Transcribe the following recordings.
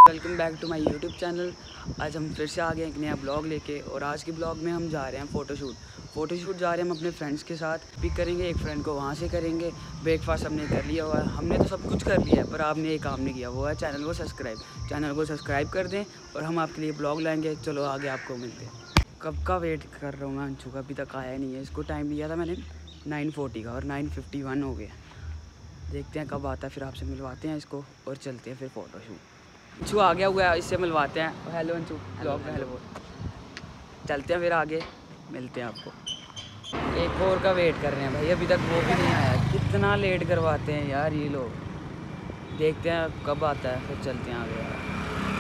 Welcome back to my YouTube channel. आज हम फिर से आ गए एक नया ब्लॉग लेके और आज के ब्लॉग में हम जा रहे हैं फ़ोटोशूट जा रहे हैं हम अपने फ्रेंड्स के साथ। पिक करेंगे एक फ्रेंड को, वहाँ से करेंगे। ब्रेकफास्ट हमने कर लिया हुआ है, हमने तो सब कुछ कर लिया है, पर आपने एक काम नहीं किया, वो है चैनल को सब्सक्राइब कर दें और हम आपके लिए ब्लॉग लाएँगे। चलो आगे आपको मिलते हैं। कब का वेट कर रहा हूँ मैं अंशु का, अभी तक आया नहीं है। इसको टाइम दिया था मैंने 9:40 का और 9:51 हो गया। देखते हैं कब आता है, फिर आपसे मिलवाते हैं इसको और चलते हैं फिर फ़ोटोशूट। अंशु आ गया हुआ है, इससे मिलवाते हैं। हेलो अंशु, ब्लॉग में हेलो बोल। चलते हैं फिर आगे मिलते हैं आपको। एक और का वेट कर रहे हैं भाई, अभी तक वो भी नहीं आया। कितना लेट करवाते हैं यार ये लोग। देखते हैं कब आता है, फिर चलते हैं आगे यार।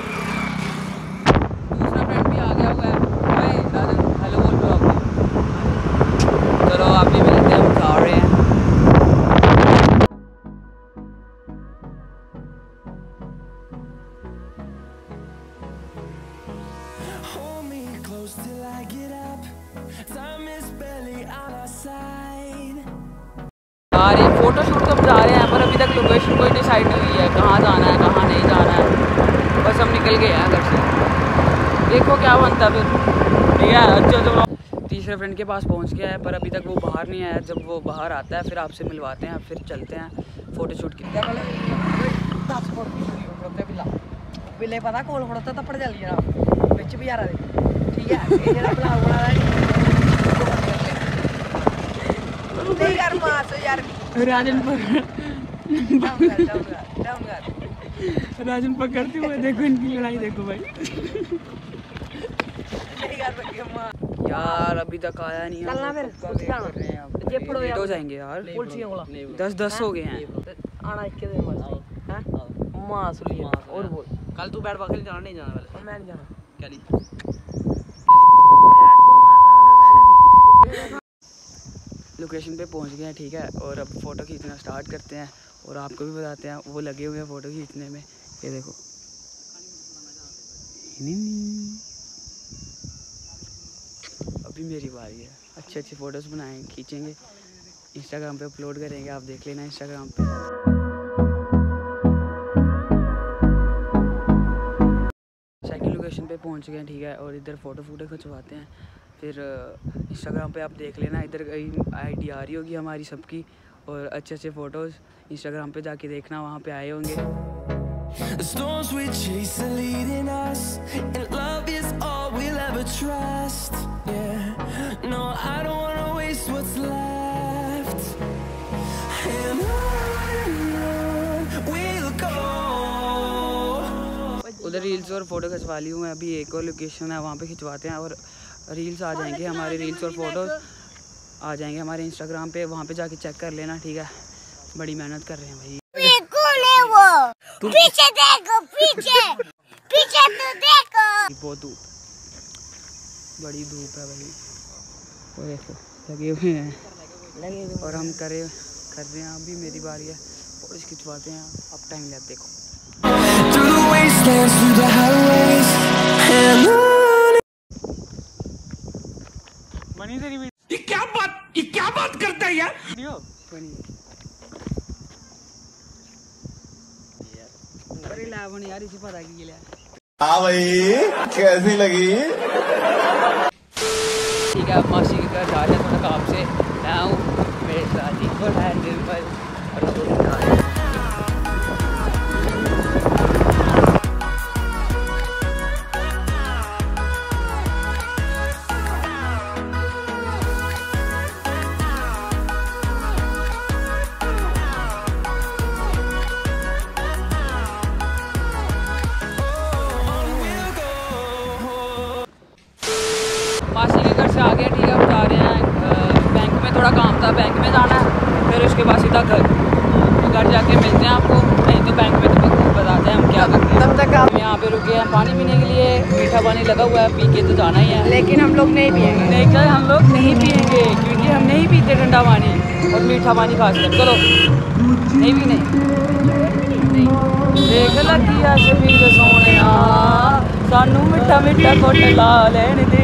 दूसरा फ्रेंड भी आ गया हुआ है भाई, राजन हेलो बोल ब्लॉग में। चलो आप भी मिलते हैं, हम जा रहे हैं। Till I get up, time is barely on our side. यार ये फ़ोटोशूट तो हम जा रहे हैं, पर अभी तक लोकेशन कोई डिसाइड नहीं हुई है, कहाँ जाना है कहाँ नहीं जाना है। बस हम निकल गए हैं घर से, देखो क्या बनता फिर। ठीक है अच्छा चलो। तीसरे फ्रेंड के पास पहुँच गया है, पर अभी तक वो बाहर नहीं आया। जब वो बाहर आता है फिर आपसे मिलवाते हैं, फिर चलते हैं फ़ोटोशूट की। बिल्ले पता कोल खड़ोता तो पड़ जल्दी जनाब बिच भी यार ठीक है। ये जरा ब्लॉग बना रहा है यार, मास यार राजन पकड़ते हुए देखो, इनकी लड़ाई देखो भाई। यार अभी तक आया नहीं है, लेट हो जाएंगे यार। 10 हो गए हैं। आना इसके दिन बस मास लिया और बोल। कल तू बैट बॉल जाना नहीं जाना वाले? मैं नहीं जाना। क्या नहीं? लोकेशन पे पहुंच गए हैं ठीक है, और अब फ़ोटो खींचना स्टार्ट करते हैं और आपको भी बताते हैं। वो लगे हुए हैं फ़ोटो खींचने में, ये देखो। अभी मेरी बारी है। अच्छे अच्छे फ़ोटोज़ बनाएंगे, खींचेंगे, इंस्टाग्राम पे अपलोड करेंगे। आप देख लेना इंस्टाग्राम पे। लोकेशन पे पहुंच गए हैं ठीक है, और इधर फ़ोटो खिंचवाते हैं। फिर इंस्टाग्राम पे आप देख लेना, इधर आईडी आ रही होगी हमारी सबकी, और अच्छे अच्छे फ़ोटोज़ इंस्टाग्राम पे जाके देखना, वहाँ पे आए होंगे। उधर रील्स और फ़ोटो खिंचवा ली हूँ मैं। अभी एक और लोकेशन है, वहाँ पे खिंचवाते हैं और रील्स आ जाएंगे हमारे। रील्स और फोटोज़ आ जाएंगे हमारे इंस्टाग्राम पे, वहाँ पे जाके चेक कर लेना ठीक है। बड़ी मेहनत कर रहे हैं भाई। वो पीछे देखो, पीछे तो देखो। बहुत धूप, बड़ी धूप है भाई। वो देखो लगे हुए हैं और हम कर रहे हैं। अभी मेरी बारी है, फोटोज खिंचवाते हैं। अब टाइम लैप देखो। मनी तेरी ये क्या बात करता है यार। अरे लाभ यार, इसे पता की लिया। हाँ भाई कैसी लगी? ठीक है, मासी के घर जा रहे हैं थोड़ा काम से। मैं हूँ मेरे शादी को दिन पर मासी के घर से आ गए ठीक है। अब जा रहे हैं बैंक में, थोड़ा काम था, बैंक में जाना है। फिर उसके बाद सीधा घर, तो घर जाके मिलते हैं आपको। नहीं तो बैंक में तो बताते हैं हम क्या करते हैं। तब तक आप यहाँ पे रुके हैं पानी पीने के लिए। मीठा पानी लगा हुआ है, पी के तो जाना ही है, लेकिन हम लोग नहीं पिएंगे। नहीं क्या हम लोग नहीं पिएंगे, क्योंकि हम नहीं पीते ठंडा पानी और मीठा पानी खासकर। चलो नहीं भी नहीं देख लगी शबीर सोने सानू मिठा मिठा घुट ला लैन दे।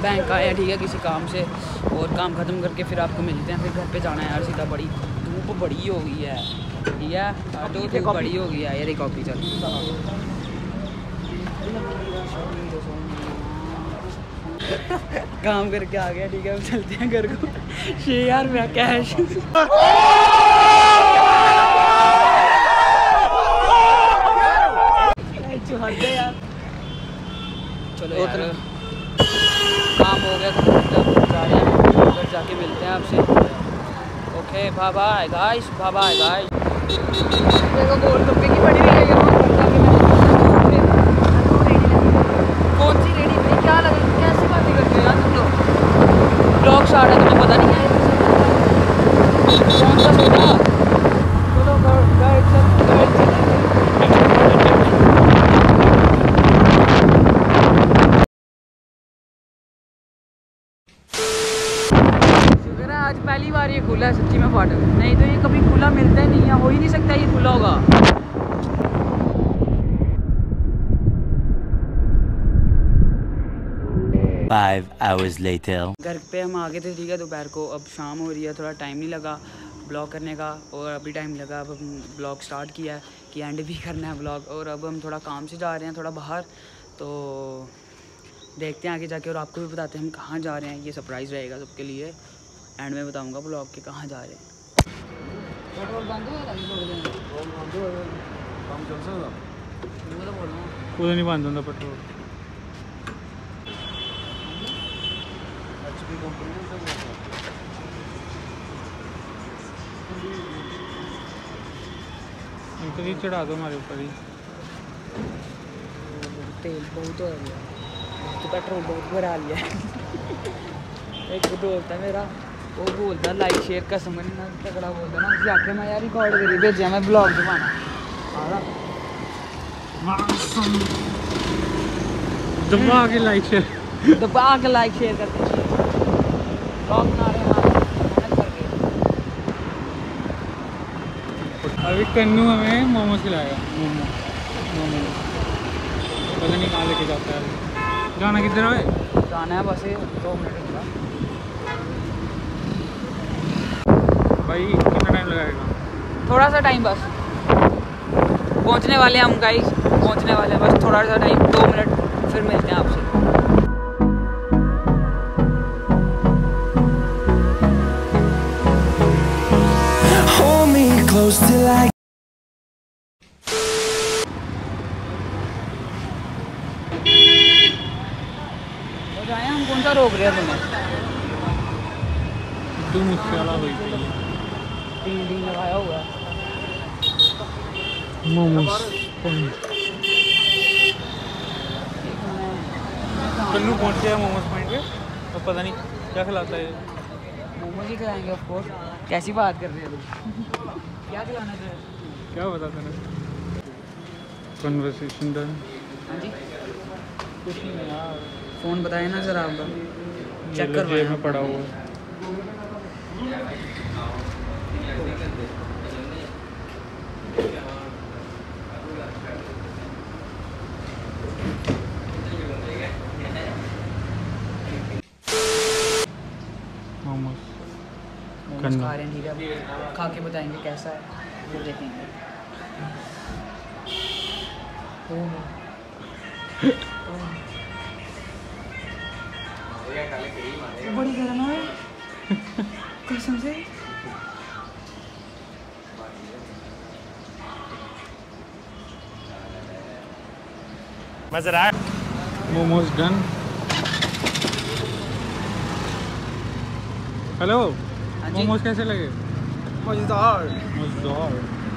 बैंक आए हैं ठीक है किसी काम से, और काम ख़त्म करके फिर आपको मिलते हैं। फिर घर पे जाना है यार सीधा, बड़ी धूप बड़ी हो गई है ठीक है, तो धूप बड़ी हो गई है यार। कॉपी चल काम करके आ गया ठीक है, अब चलते हैं घर को। 6000 रुपया कैश। यार चलो यार काम हो गया तो जा रहे हैं घर, जाके मिलते हैं आपसे। Okay bye bye guys, bye bye guys. देखो गोलगप्पे की बड़ी रही है कौन सी रेडी भाई, क्या लगा कैसी बातें करते हो यार तुम लोग। ब्लॉग स्टार्ट है तुम्हें पता नहीं है कौन सा सोचा। चलो शुक्र है आज पहली बार ये खुला है सच्ची में फाटक, नहीं तो ये कभी खुला मिलता ही नहीं है, हो ही नहीं सकता ये खुला होगा। 5 hours later. घर पे हम आ गए थे ठीक है दोपहर को, अब शाम हो रही है, थोड़ा टाइम नहीं लगा ब्लॉग करने का, और अभी टाइम लगा। अब हम ब्लॉग स्टार्ट किया है कि एंड भी करना है ब्लॉग, और अब हम थोड़ा काम से जा रहे हैं थोड़ा बाहर, तो देखते हैं आगे जाके, और आपको भी बताते हैं हम कहाँ जा रहे हैं। ये सरप्राइज़ रहेगा सबके लिए, एंड में बताऊँगा ब्लॉग के कहाँ जा रहे हैं। पेट्रोल बंद हो नहीं बंद होता पेट्रोल। इनको ही चढ़ा दो हमारे ऊपर ही। तेल बहुत हो गया तो पेट्रोल बहुत भरा लिया। एक दोस्त है मेरा, वो बोलता लाइक शेयर का समझ ना तगड़ा बोलता ना, उसकी आखिर मैं यार रिकॉर्ड करी भेजा मैं ब्लॉग जमाना दबा के लाइक शेयर करते ब्लॉग बना रहे हैं मेहनत करके। अभी कन्नू हमें मोमोज खिलाएगा। मोमो पता नहीं कहाँ लेके जाता है। जाना किधर है? जाना है बस 2 मिनट का। भाई कितना टाइम लगाएगा? थोड़ा सा टाइम बस, पहुंचने वाले हैं हम गाइस, पहुंचने वाले हैं बस थोड़ा सा टाइम, 2 मिनट फिर मिलते हैं आपसे। Hold me close till I हो जाए हम, कौन सा रोक रहे हैं तुम्हें? तू मुझसे अलग हुई थी। डी लगाया हुआ है। मोमोज कन्नू पहुँच गया मोमोज पॉइंट पे, तो पता नहीं क्या खिलाता है। मोमोज ही खिलाएंगे ऑफ कोर्स। कैसी बात कर रहे हो तुम? क्या खिलाना है? क्या बताता है? Conversation done. हाँ जी कुछ नहीं यार, फ़ोन बताए ना सर आपका, चेक जेब करवाएं में पड़ा हुआ है। मोमोज मोमोज खा रहे हैं ठीक है, खा के बताएंगे कैसा है वो देखेंगे। बड़ी गर्म है कसम से। मोमोज डन। हेलो, हाँ जी। मोमोज कैसे लगे? मजेदार। मजेदार।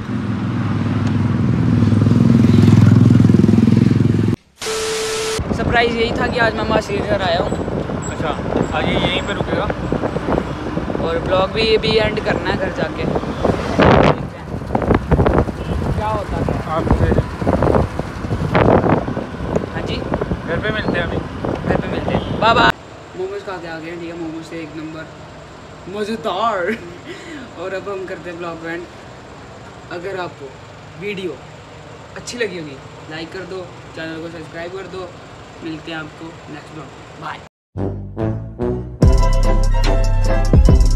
सरप्राइज़ यही था कि आज मैं मासी के घर आया हूँ, अच्छा आज ये यहीं पे रुकेगा? और ब्लॉग भी एंड करना है घर जाके। देखते हैं क्या होता है। आपसे हाँ जी घर पे मिलते हैं अभी। घर पे मिलते हैं, बाय बाय। मोमोज खा के आ गए हैं ठीक है, मोमोज से एक नंबर मज़ेदार। और अब हम करते हैं ब्लॉग एंड। अगर आपको वीडियो अच्छी लगी होगी लाइक कर दो, चैनल को सब्सक्राइब कर दो। मिलते हैं आपको नेक्स्ट ब्लॉग, बाय। है।